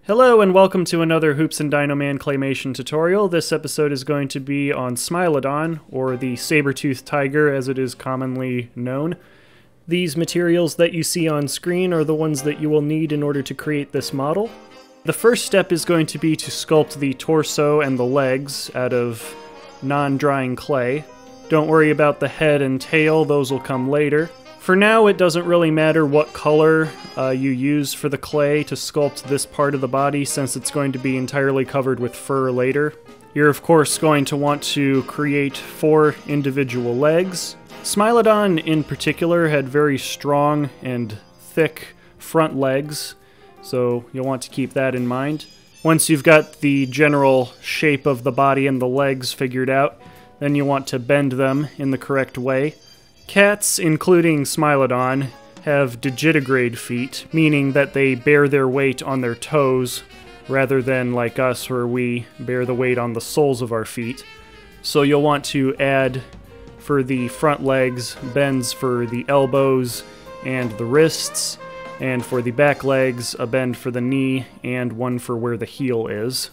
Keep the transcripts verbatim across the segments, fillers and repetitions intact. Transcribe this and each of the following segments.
Hello and welcome to another Hoops and Dino Man Claymation tutorial. This episode is going to be on Smilodon, or the Sabertooth tiger as it is commonly known. These materials that you see on screen are the ones that you will need in order to create this model. The first step is going to be to sculpt the torso and the legs out of non-drying clay. Don't worry about the head and tail, those will come later. For now, it doesn't really matter what color uh, you use for the clay to sculpt this part of the body, since it's going to be entirely covered with fur later. You're of course going to want to create four individual legs. Smilodon in particular had very strong and thick front legs, so you'll want to keep that in mind. Once you've got the general shape of the body and the legs figured out, then you want to bend them in the correct way. Cats, including Smilodon, have digitigrade feet, meaning that they bear their weight on their toes, rather than like us where we bear the weight on the soles of our feet. So you'll want to add, for the front legs, bends for the elbows and the wrists, and for the back legs, a bend for the knee and one for where the heel is.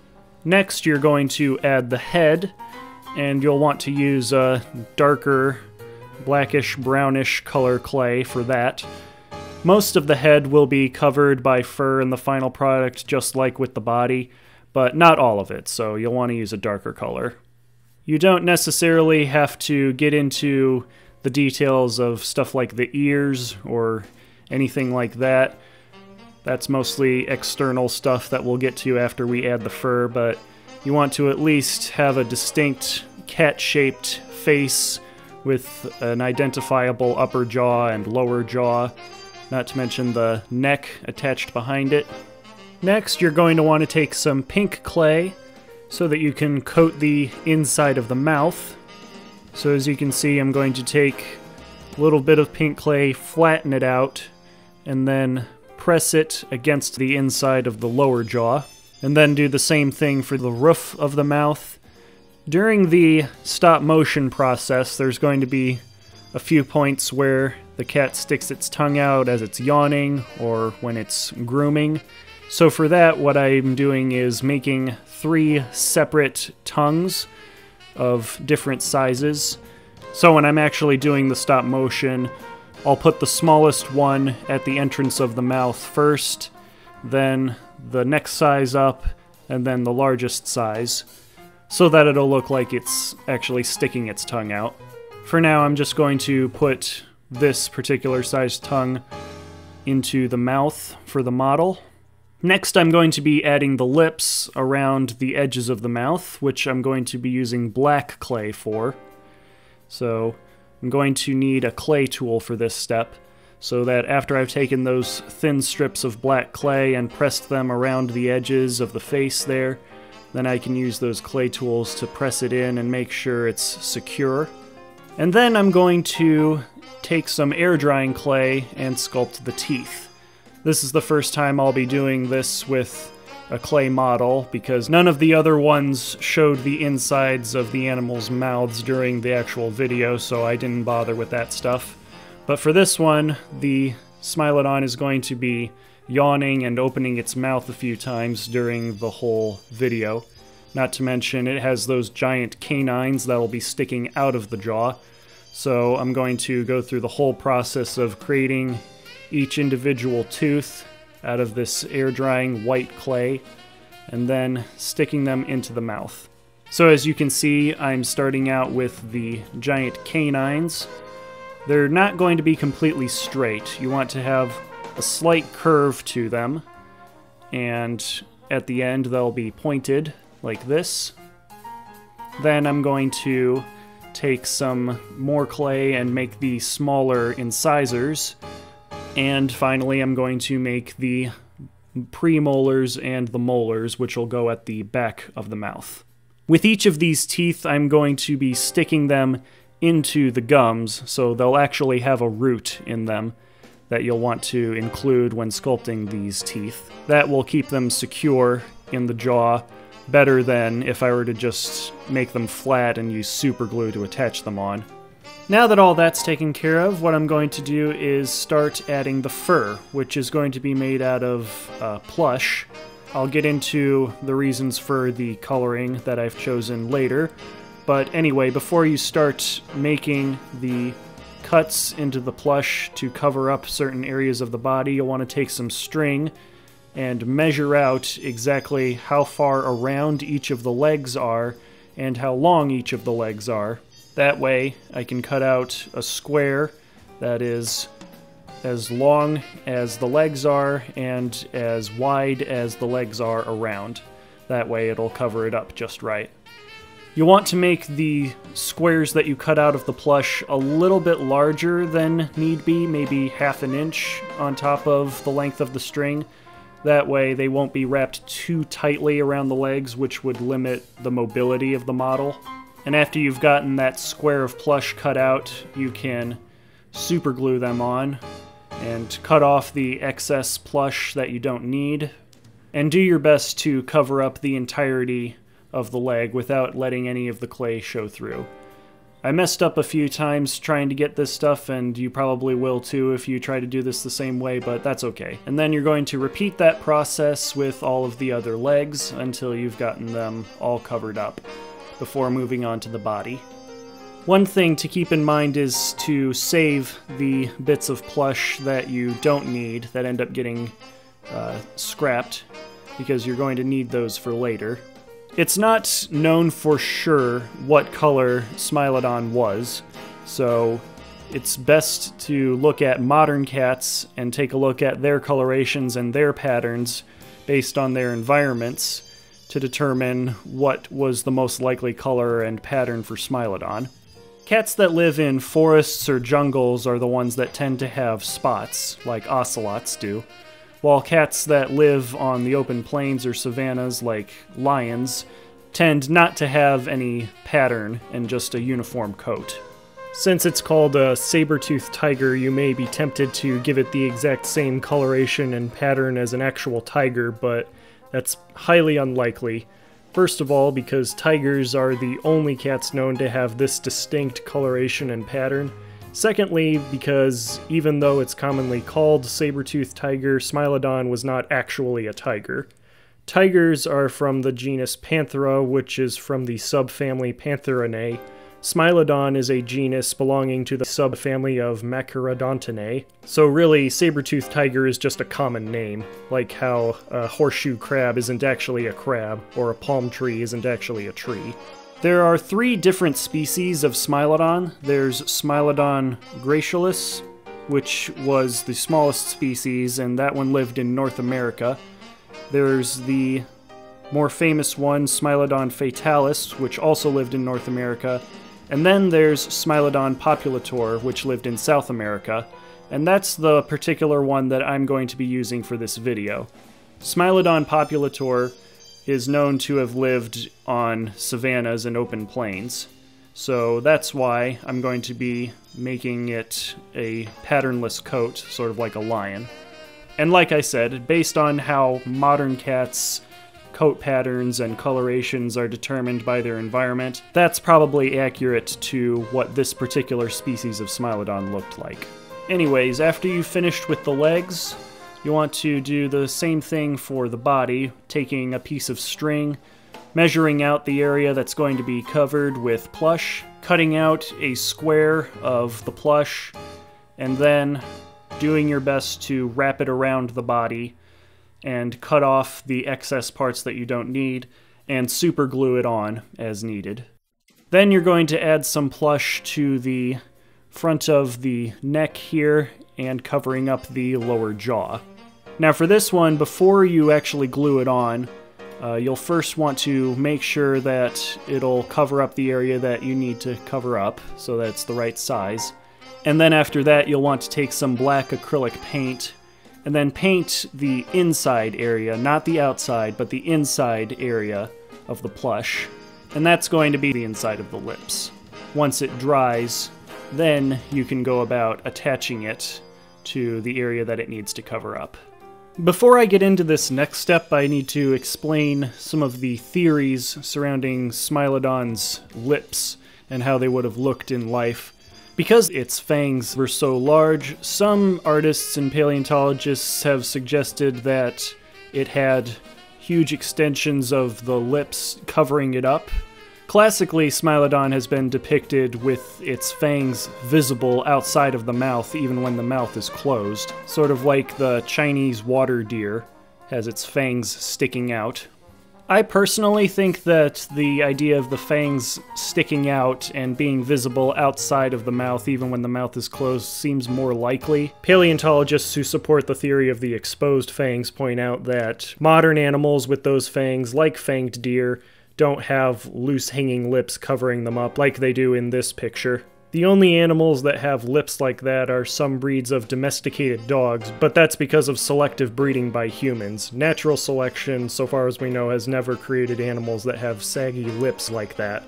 Next, you're going to add the head, and you'll want to use a darker blackish brownish color clay for that. Most of the head will be covered by fur in the final product, just like with the body, but not all of it, so you'll want to use a darker color. You don't necessarily have to get into the details of stuff like the ears or anything like that. That's mostly external stuff that we'll get to after we add the fur, but you want to at least have a distinct cat-shaped face with an identifiable upper jaw and lower jaw, not to mention the neck attached behind it. Next, you're going to want to take some pink clay so that you can coat the inside of the mouth. So as you can see, I'm going to take a little bit of pink clay, flatten it out, and then press it against the inside of the lower jaw, and then do the same thing for the roof of the mouth. During the stop motion process, there's going to be a few points where the cat sticks its tongue out as it's yawning or when it's grooming. So for that, what I'm doing is making three separate tongues of different sizes. So when I'm actually doing the stop motion, I'll put the smallest one at the entrance of the mouth first, then the next size up, and then the largest size, so that it'll look like it's actually sticking its tongue out. For now, I'm just going to put this particular size tongue into the mouth for the model. Next, I'm going to be adding the lips around the edges of the mouth, which I'm going to be using black clay for. So I'm going to need a clay tool for this step, so that after I've taken those thin strips of black clay and pressed them around the edges of the face there, then I can use those clay tools to press it in and make sure it's secure. And then I'm going to take some air drying clay and sculpt the teeth. This is the first time I'll be doing this with a clay model, because none of the other ones showed the insides of the animals' mouths during the actual video, so I didn't bother with that stuff. But for this one, the Smilodon is going to be yawning and opening its mouth a few times during the whole video. Not to mention, it has those giant canines that'll be sticking out of the jaw. So I'm going to go through the whole process of creating each individual tooth out of this air-drying white clay, and then sticking them into the mouth. So as you can see, I'm starting out with the giant canines. They're not going to be completely straight. You want to have a slight curve to them, and at the end they'll be pointed like this. Then I'm going to take some more clay and make the smaller incisors, and finally I'm going to make the premolars and the molars, which will go at the back of the mouth. With each of these teeth, I'm going to be sticking them into the gums, so they'll actually have a root in them that you'll want to include when sculpting these teeth. That will keep them secure in the jaw better than if I were to just make them flat and use super glue to attach them on. Now that all that's taken care of, what I'm going to do is start adding the fur, which is going to be made out of uh, plush. I'll get into the reasons for the coloring that I've chosen later. But anyway, before you start making the cuts into the plush to cover up certain areas of the body, you'll want to take some string and measure out exactly how far around each of the legs are and how long each of the legs are. That way I can cut out a square that is as long as the legs are and as wide as the legs are around. That way it'll cover it up just right. You want to make the squares that you cut out of the plush a little bit larger than need be, maybe half an inch on top of the length of the string. That way they won't be wrapped too tightly around the legs, which would limit the mobility of the model. And after you've gotten that square of plush cut out, you can super glue them on and cut off the excess plush that you don't need. And do your best to cover up the entirety of the leg without letting any of the clay show through. I messed up a few times trying to get this stuff, and you probably will too if you try to do this the same way, but that's okay. And then you're going to repeat that process with all of the other legs until you've gotten them all covered up before moving on to the body. One thing to keep in mind is to save the bits of plush that you don't need that end up getting uh, scrapped, because you're going to need those for later. It's not known for sure what color Smilodon was, so it's best to look at modern cats and take a look at their colorations and their patterns based on their environments to determine what was the most likely color and pattern for Smilodon. Cats that live in forests or jungles are the ones that tend to have spots, like ocelots do, while cats that live on the open plains or savannas, like lions, tend not to have any pattern and just a uniform coat. Since it's called a saber-toothed tiger, you may be tempted to give it the exact same coloration and pattern as an actual tiger, but that's highly unlikely. First of all, because tigers are the only cats known to have this distinct coloration and pattern. Secondly, because even though it's commonly called saber-toothed tiger, Smilodon was not actually a tiger. Tigers are from the genus Panthera, which is from the subfamily Pantherinae. Smilodon is a genus belonging to the subfamily of Machaerodontidae. So really, saber-toothed tiger is just a common name, like how a horseshoe crab isn't actually a crab, or a palm tree isn't actually a tree. There are three different species of Smilodon. There's Smilodon gracilis, which was the smallest species, and that one lived in North America. There's the more famous one, Smilodon fatalis, which also lived in North America. And then there's Smilodon populator, which lived in South America. And that's the particular one that I'm going to be using for this video. Smilodon populator is known to have lived on savannas and open plains. So that's why I'm going to be making it a patternless coat, sort of like a lion. And like I said, based on how modern cats' coat patterns and colorations are determined by their environment, that's probably accurate to what this particular species of Smilodon looked like. Anyways, after you've finished with the legs, you want to do the same thing for the body, taking a piece of string, measuring out the area that's going to be covered with plush, cutting out a square of the plush, and then doing your best to wrap it around the body and cut off the excess parts that you don't need and super glue it on as needed. Then you're going to add some plush to the front of the neck here and covering up the lower jaw. Now for this one, before you actually glue it on, uh, you'll first want to make sure that it'll cover up the area that you need to cover up, so that it's the right size. And then after that, you'll want to take some black acrylic paint and then paint the inside area, not the outside, but the inside area of the plush. And that's going to be the inside of the lips. Once it dries, then you can go about attaching it to the area that it needs to cover up. Before I get into this next step, I need to explain some of the theories surrounding Smilodon's lips and how they would have looked in life. Because its fangs were so large, some artists and paleontologists have suggested that it had huge extensions of the lips covering it up. Classically, Smilodon has been depicted with its fangs visible outside of the mouth even when the mouth is closed, sort of like the Chinese water deer has its fangs sticking out. I personally think that the idea of the fangs sticking out and being visible outside of the mouth even when the mouth is closed seems more likely. Paleontologists who support the theory of the exposed fangs point out that modern animals with those fangs, like fanged deer, don't have loose hanging lips covering them up like they do in this picture. The only animals that have lips like that are some breeds of domesticated dogs, but that's because of selective breeding by humans. Natural selection, so far as we know, has never created animals that have saggy lips like that.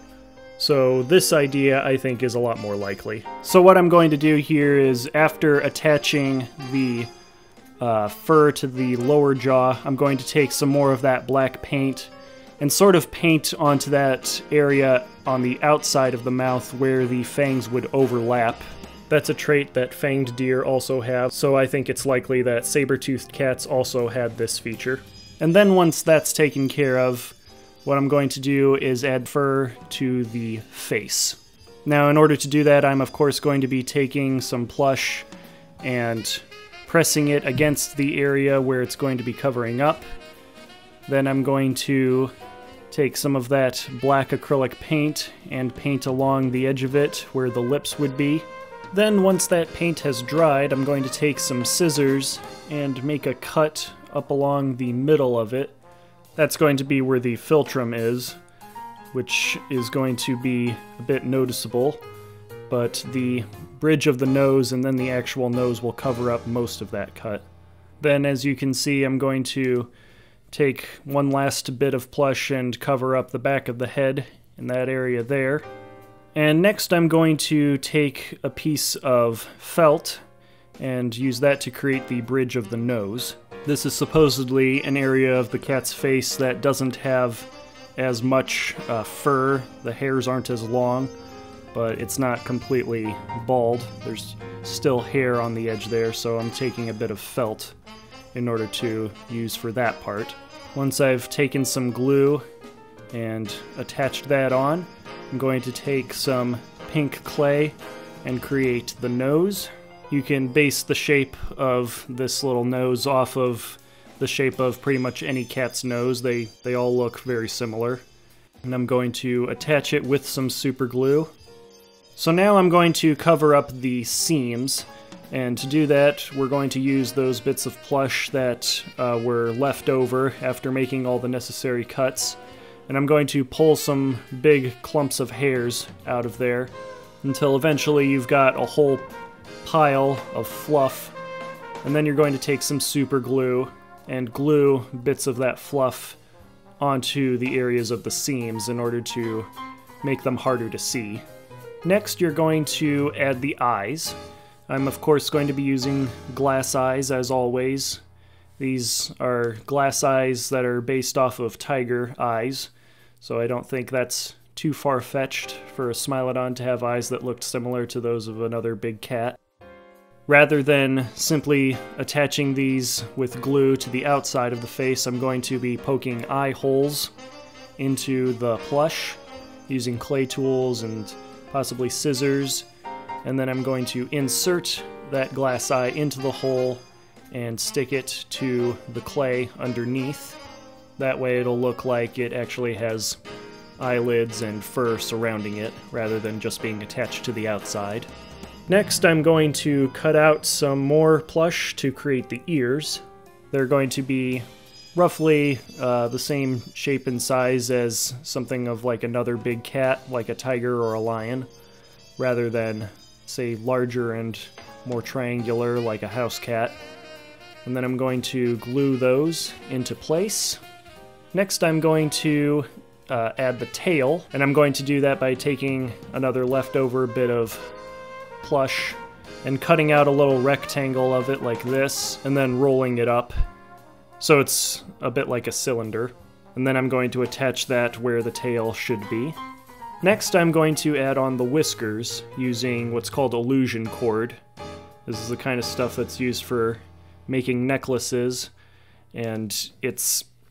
So this idea, I think, is a lot more likely. So what I'm going to do here is, after attaching the uh, fur to the lower jaw, I'm going to take some more of that black paint and sort of paint onto that area on the outside of the mouth where the fangs would overlap. That's a trait that fanged deer also have, so I think it's likely that saber-toothed cats also had this feature. And then once that's taken care of, what I'm going to do is add fur to the face. Now, in order to do that, I'm of course going to be taking some plush and pressing it against the area where it's going to be covering up. Then I'm going to take some of that black acrylic paint and paint along the edge of it where the lips would be. Then once that paint has dried, I'm going to take some scissors and make a cut up along the middle of it. That's going to be where the philtrum is, which is going to be a bit noticeable, but the bridge of the nose and then the actual nose will cover up most of that cut. Then, as you can see, I'm going to take one last bit of plush and cover up the back of the head in that area there. And next I'm going to take a piece of felt and use that to create the bridge of the nose. This is supposedly an area of the cat's face that doesn't have as much uh, fur. The hairs aren't as long, but it's not completely bald. There's still hair on the edge there, so I'm taking a bit of felt in order to use for that part. Once I've taken some glue and attached that on, I'm going to take some pink clay and create the nose. You can base the shape of this little nose off of the shape of pretty much any cat's nose. They, they all look very similar. And I'm going to attach it with some super glue. So now I'm going to cover up the seams. And to do that, we're going to use those bits of plush that uh, were left over after making all the necessary cuts. And I'm going to pull some big clumps of hairs out of there until eventually you've got a whole pile of fluff. And then you're going to take some super glue and glue bits of that fluff onto the areas of the seams in order to make them harder to see. Next, you're going to add the eyes. I'm of course going to be using glass eyes as always. These are glass eyes that are based off of tiger eyes, so I don't think that's too far-fetched for a Smilodon to have eyes that looked similar to those of another big cat. Rather than simply attaching these with glue to the outside of the face, I'm going to be poking eye holes into the plush using clay tools and possibly scissors. And then I'm going to insert that glass eye into the hole and stick it to the clay underneath. That way it'll look like it actually has eyelids and fur surrounding it, rather than just being attached to the outside. Next, I'm going to cut out some more plush to create the ears. They're going to be roughly uh, the same shape and size as something of like another big cat, like a tiger or a lion, rather than say larger and more triangular like a house cat. And then I'm going to glue those into place. Next I'm going to uh, add the tail, and I'm going to do that by taking another leftover bit of plush and cutting out a little rectangle of it like this, and then rolling it up so it's a bit like a cylinder. And then I'm going to attach that where the tail should be. Next, I'm going to add on the whiskers using what's called illusion cord. This is the kind of stuff that's used for making necklaces, and it's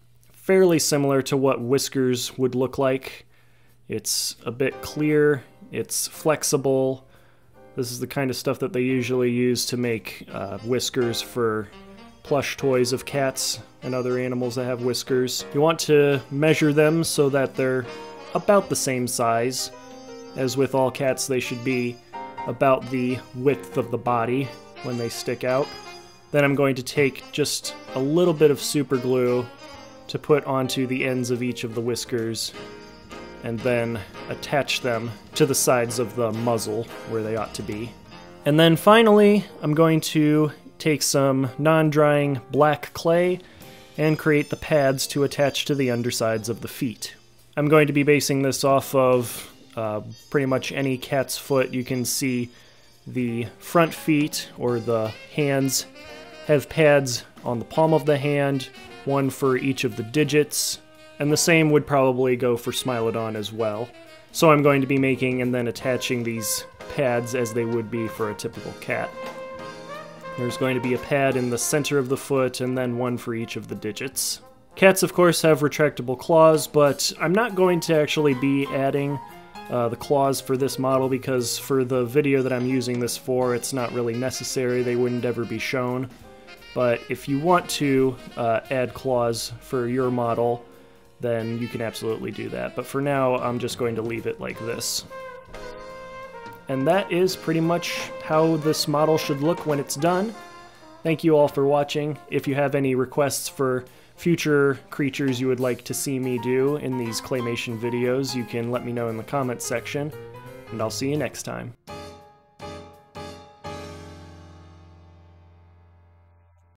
fairly similar to what whiskers would look like. It's a bit clear, it's flexible. This is the kind of stuff that they usually use to make uh, whiskers for plush toys of cats and other animals that have whiskers. You want to measure them so that they're about the same size. As with all cats, they should be about the width of the body when they stick out. Then I'm going to take just a little bit of super glue to put onto the ends of each of the whiskers and then attach them to the sides of the muzzle where they ought to be. And then finally, I'm going to take some non-drying black clay and create the pads to attach to the undersides of the feet. I'm going to be basing this off of uh, pretty much any cat's foot. You can see the front feet, or the hands, have pads on the palm of the hand, one for each of the digits, and the same would probably go for Smilodon as well. So I'm going to be making and then attaching these pads as they would be for a typical cat. There's going to be a pad in the center of the foot and then one for each of the digits. Cats, of course, have retractable claws, but I'm not going to actually be adding uh, the claws for this model because for the video that I'm using this for, it's not really necessary. They wouldn't ever be shown. But if you want to uh, add claws for your model, then you can absolutely do that. But for now, I'm just going to leave it like this. And that is pretty much how this model should look when it's done. Thank you all for watching. If you have any requests for future creatures you would like to see me do in these Claymation videos, you can let me know in the comments section, and I'll see you next time.